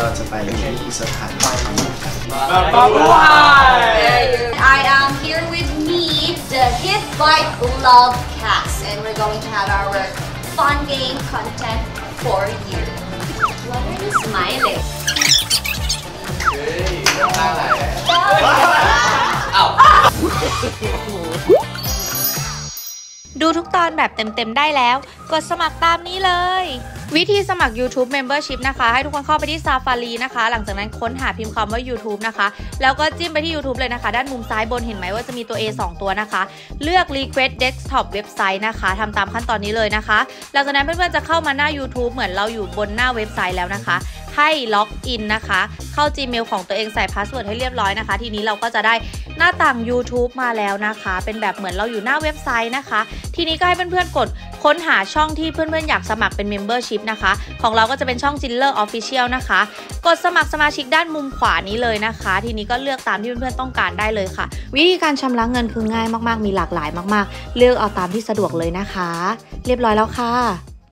เราจะไปที่สถานที่กัน I am here with me, the Hit Bike Love Cast, and we're going to have our fun game content for you. Why are you smiling? ดูทุกตอนแบบเต็มๆได้แล้วกดสมัครตามนี้เลยวิธีสมัคร YouTube Membership นะคะให้ทุกคนเข้าไปที่ Safari นะคะหลังจากนั้นค้นหาพิมพ์คำว่า YouTube นะคะแล้วก็จิ้มไปที่ YouTube เลยนะคะด้านมุมซ้ายบนเห็นไหมว่าจะมีตัว A 2 ตัวนะคะเลือก Request Desktop Website นะคะทำตามขั้นตอนนี้เลยนะคะหลังจากนั้นเพื่อนๆจะเข้ามาหน้า YouTube เหมือนเราอยู่บนหน้าเว็บไซต์แล้วนะคะให้ล็อกอินนะคะเข้า Gmail ของตัวเองใส่พาสเวิร์ดให้เรียบร้อยนะคะทีนี้เราก็จะได้หน้าต่าง YouTube มาแล้วนะคะเป็นแบบเหมือนเราอยู่หน้าเว็บไซต์นะคะทีนี้ก็ให้เพื่อนๆกดค้นหาช่องที่เพื่อนๆอยากสมัครเป็น Membership นะคะของเราก็จะเป็นช่อง Jiller Official นะคะกดสมัครสมาชิกด้านมุมขวานี้เลยนะคะทีนี้ก็เลือกตามที่เพื่อนๆต้องการได้เลยค่ะวิธีการชำระเงินคือง่ายมากๆมีหลากหลายมากๆเลือกเอาตามที่สะดวกเลยนะคะเรียบร้อยแล้วค่ะ